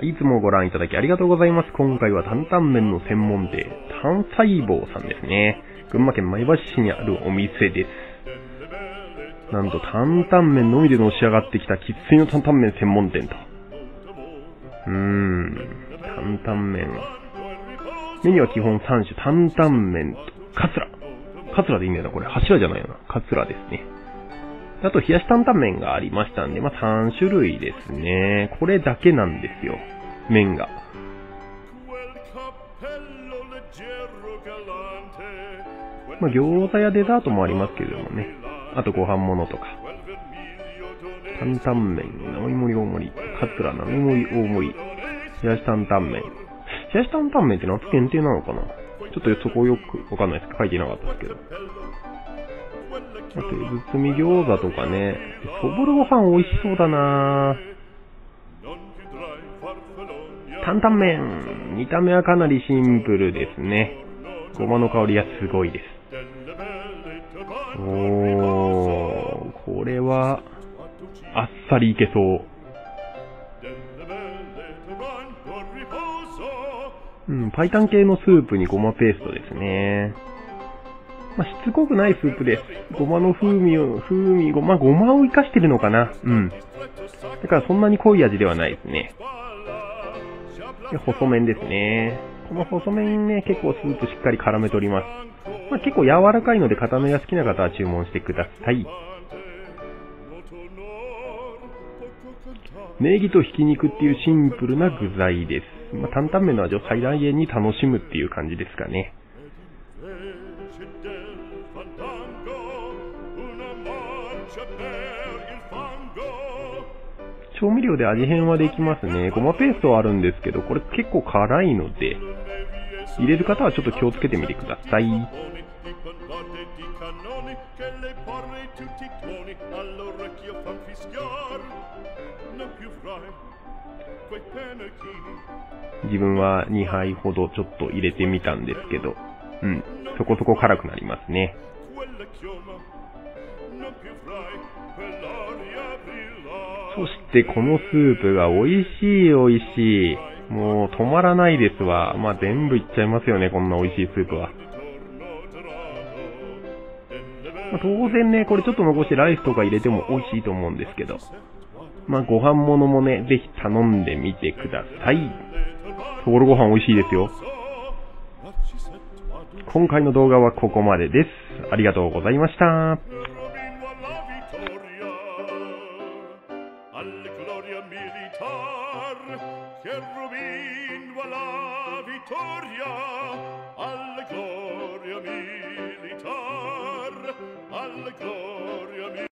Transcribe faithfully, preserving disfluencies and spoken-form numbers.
いつもご覧いただきありがとうございます。今回は担々麺の専門店、単細胞さんですね。群馬県前橋市にあるお店です。なんと担々麺のみでのし上がってきた生粋の担々麺専門店と。うーん、担々麺。メニューは基本さん種、担々麺とカツラ。カツラでいいんだよな、これ。柱じゃないよな。カツラですね。あと、冷やし担々麺がありましたんで、まあ、さん種類ですね。これだけなんですよ。麺が。まあ、餃子やデザートもありますけれどもね。あと、ご飯物とか。担々麺、並盛り大盛り。カツラ、並盛り大盛り。冷やし担々麺。冷やし担々麺って夏限定なのかな？ちょっとそこよくわかんないです。書いてなかったですけど。あと、包み餃子とかね。そぼろご飯美味しそうだなぁ。担々麺。見た目はかなりシンプルですね。ごまの香りがすごいです。おー、これは、あっさりいけそう。うん、パイタン系のスープにごまペーストですね。まあ、しつこくないスープです。ごまの風味を、風味、ごま、ごまを生かしてるのかな。うん。だからそんなに濃い味ではないですね。で、細麺ですね。この細麺ね、結構スープしっかり絡めております。まあ、結構柔らかいので固めが好きな方は注文してください。ネギとひき肉っていうシンプルな具材です。まあ、担々麺の味を最大限に楽しむっていう感じですかね。調味料で味変はできますね。ごまペーストはあるんですけど、これ結構辛いので、入れる方はちょっと気をつけてみてください。自分はにはいほどちょっと入れてみたんですけど、うん、そこそこ辛くなりますね。そしてこのスープが美味しい美味しい。もう止まらないですわ。まあ全部いっちゃいますよね、こんな美味しいスープは。まあ、当然ね、これちょっと残してライスとか入れても美味しいと思うんですけど。まあご飯物もね、ぜひ頼んでみてください。そぼろご飯美味しいですよ。今回の動画はここまでです。ありがとうございました。Che Rubin va la vittoria